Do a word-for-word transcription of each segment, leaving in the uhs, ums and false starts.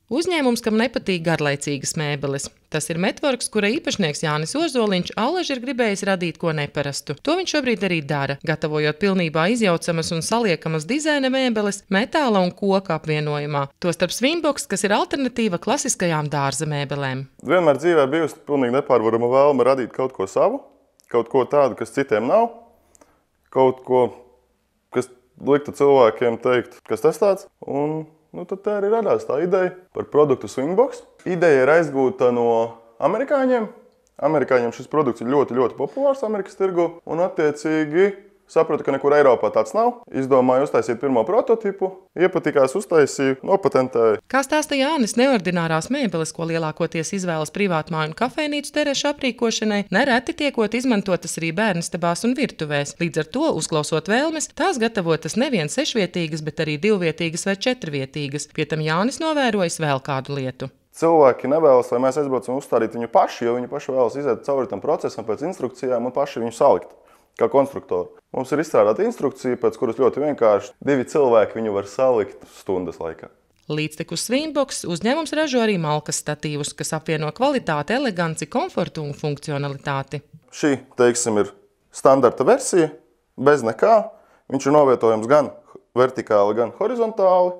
Uzņēmums, kam nepatīk garlaicīgas mēbeles. Tas ir Metworks, kura īpašnieks Jānis Ozoliņš allaž ir gribējis radīt ko neparastu. To viņš šobrīd arī dara, gatavojot pilnībā izjaucamas un saliekamas dizaina mēbeles metāla un koka apvienojumā. Tostarp Svinboks, kas ir alternatīva klasiskajām dārza mēbelēm. Vienmēr dzīvē bijusi pilnīgi nepārvarama vēlme radīt kaut ko savu, kaut ko tādu, kas citiem nav, kaut ko, kas liktu cilvēkiem teikt, kas tas tāds. Un Nu, tad tā arī radās tā ideja par produktu Svinboks. Ideja ir aizgūta no amerikāņiem. Amerikāņiem šis produkts ir ļoti, ļoti populārs Amerikas tirgu. Un attiecīgi sapratu, ka nekur Eiropā tāds nav. Izdomāju uztaisīt pirmo prototipu, iepatikās uztaisīju, nopatentēju. Kā stāsta Jānis, neordinārās mēbeles, ko lielākoties izvēlas privātmāju un kafejnīcu terrašu aprīkošanai, nereti tiekot izmantotas arī bērnistabās un virtuvēs. Līdz ar to, uzklausot vēlmes, tās gatavotas nevien sešvietīgas, bet arī divvietīgas vai četrvietīgas. Pie tam Jānis novērojis vēl kādu lietu. Cilvēki nevēlas, lai mēs aizbraucam uzstādīt viņu paši, jo viņi paši vēlas iziet cauri tam procesam pēc instrukcijām un paši viņu salikt. Kā konstruktori. Mums ir izstrādāta instrukcija, pēc kuras ļoti vienkārši divi cilvēki viņu var salikt stundas laikā. Līdztekus Svinboks uzņēmums ražo arī malkas statīvus, kas apvieno kvalitāti, eleganci, komfortu un funkcionalitāti. Šī, teiksim, ir standarta versija, bez nekā. Viņš ir novietojams gan vertikāli, gan horizontāli.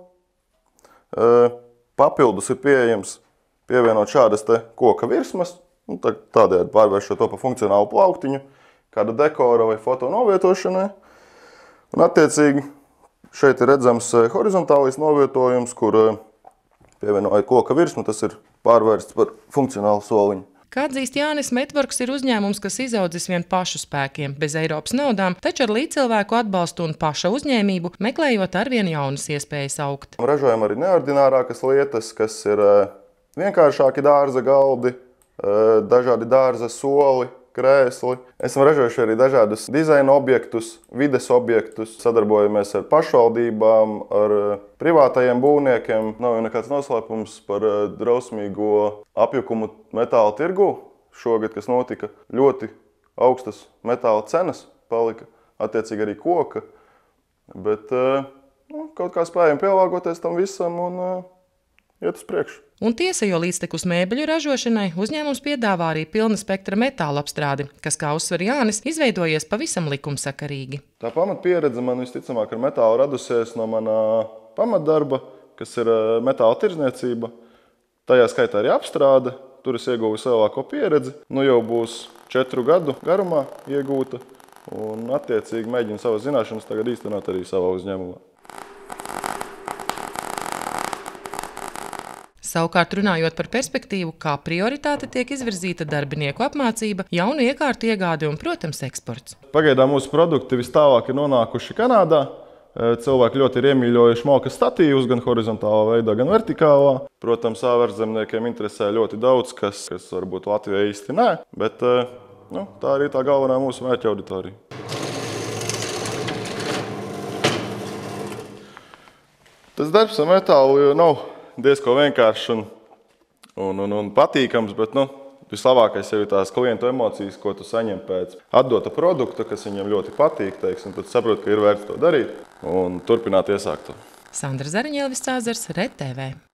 Papildus ir pieejams pievienot šādas te koka virsmas, tādējādi pārvēršot to pa funkcionālu plauktiņu, kāda dekora vai foto novietošanai. Un attiecīgi šeit ir redzams horizontālais novietojums, kur pievienoja koka virsmu, tas ir pārvērsts par funkcionālu soliņu. Kā atzīst Jānis, Metworks ir uzņēmums, kas izaudzis vien pašu spēkiem, bez Eiropas naudām, taču ar līdzcilvēku atbalstu un paša uzņēmību, meklējot arvien jaunas iespējas augt. Ražojam arī neordinārākas lietas, kas ir vienkāršāki dārza galdi, dažādi dārza soli, krēsli. Esam ražojuši arī dažādus dizaina objektus, vides objektus, sadarbojamies ar pašvaldībām, ar privātajiem būvniekiem. Nav jau nekāds noslēpums par drausmīgo apjukumu metāla tirgu. Šogad, kas notika, ļoti augstas metāla cenas palika, attiecīgi arī koka. Bet nu, kaut kā spējam pielāgoties tam visam un iet uz priekšu. Un tiesa, jo līdztekus mēbeļu ražošanai uzņēmums piedāvā arī pilna spektra metāla apstrādi, kas, kā uzsver Jānis, izveidojies pavisam likumsakarīgi. Tā pamatpieredze man visticamāk ar metālu radusies no manā pamatdarba, kas ir metāla tirdzniecība. Tajā skaitā arī apstrāde, tur es ieguvu lielāko pieredzi. Nu jau būs četru gadu garumā iegūta un attiecīgi mēģinu savas zināšanas tagad īstenot arī savā uzņēmumā. Savukārt runājot par perspektīvu, kā prioritāte tiek izvirzīta darbinieku apmācība, jaunu iekārtu iegāde un, protams, eksports. Pagaidām mūsu produkti vis tālāk ir nonākuši Kanādā. Cilvēki ļoti ir iemīļojuši malkas statīvus gan horizontālā veidā, gan vertikālā. Protams, ārzemniekiem interesē ļoti daudz, kas, kas varbūt Latvijā īsti nē, bet nu, tā arī tā galvenā mūsu mērķa auditorija. Tas darbs ar metālu nav diezko vienkāršs un, un, un, un patīkams, bet nu, vislabākais jau ir tās klientu emocijas, ko tu saņem pēc atdota produkta, kas viņam ļoti patīk, teiksim, tad saprot, ka ir vērts to darīt un turpināt iesākt to. Sandra Zariņa, Elvis Cāzars, R E D T V.